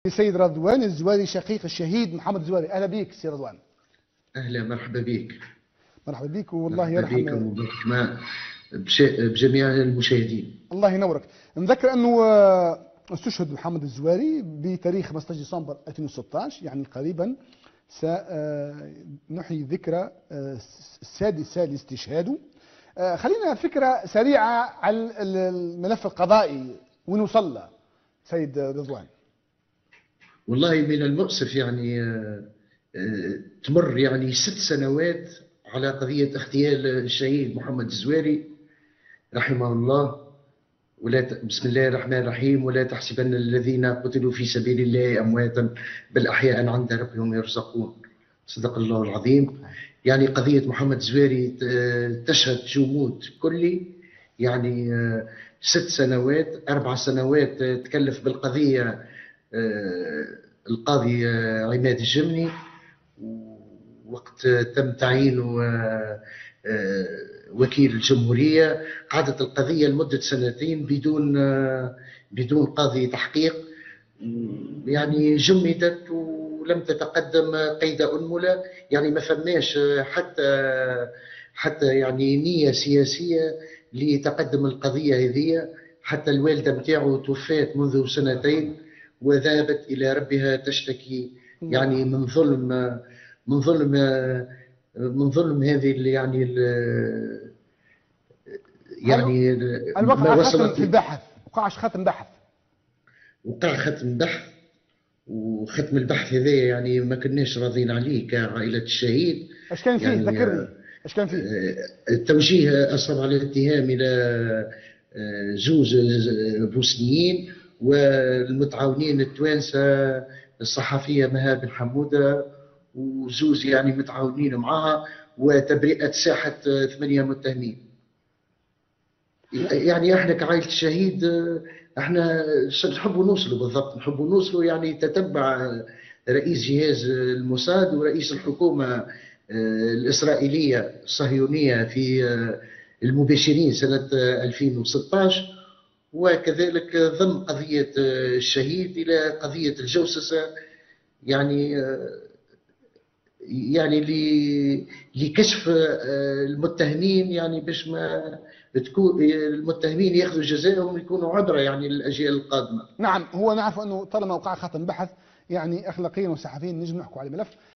السيد رضوان الزواري شقيق الشهيد محمد الزواري. اهلا بك سي رضوان. اهلا، مرحبا بك. مرحبا بك والله مرحبا بك يرحم. ومبارك مع بجميع المشاهدين. الله ينورك. نذكر انه استشهد محمد الزواري بتاريخ 15 ديسمبر 2016، يعني قريبا سنحيي ذكرى السادسة لاستشهاده. خلينا فكرة سريعة على الملف القضائي وين وصل له سيد رضوان. والله من المؤسف يعني تمر يعني 6 سنوات على قضية اغتيال الشهيد محمد الزواري رحمه الله. بسم الله الرحمن الرحيم. ولا تحسبن الذين قتلوا في سبيل الله أمواتا بل أحياء عند ربهم يرزقون. صدق الله العظيم. يعني قضية محمد الزواري تشهد جمود كلي. يعني 6 سنوات 4 سنوات تكلف بالقضية القاضي عماد الجمني، وقت تم تعيينه وكيل الجمهورية. قعدت القضية لمدة 2 سنين بدون قاضي تحقيق، يعني جمدت ولم تتقدم قيد أنملة. يعني ما فماش حتى يعني نية سياسية لتقدم القضية هذه. حتى الوالدة متاعه توفات منذ 2 سنين وذهبت إلى ربها تشتكي يعني من ظلم من ظلم هذه يعني الوقع ما ختم في وصلت. البحث، وقعش ختم بحث. وقع ختم بحث، وختم البحث هذا يعني ما كناش راضين عليه كعائلة الشهيد. ايش كان فيه؟ يعني ذكرني ايش كان فيه. التوجيه أصر على الاتهام إلى زوج بوسنيين والمتعاونين التوانسة الصحفية مها بن حمودة وزوز يعني متعاونين معها، وتبرئة ساحة 8 متهمين. يعني احنا كعائلة الشهيد احنا نحبوا نوصلوا بالضبط، نحبوا نوصلوا. يعني تتبع رئيس جهاز الموساد ورئيس الحكومة الإسرائيلية الصهيونية في المباشرين سنة 2016، وكذلك ضم قضية الشهيد إلى قضية الجوسسة. يعني يعني لكشف المتهمين، يعني باش ما تكون المتهمين ياخذوا جزائهم ويكونوا عبره يعني للاجيال القادمه. نعم، هو نعرف انه طالما وقع ختم بحث يعني اخلاقيا وصحفيا نجم نحكوا على الملف.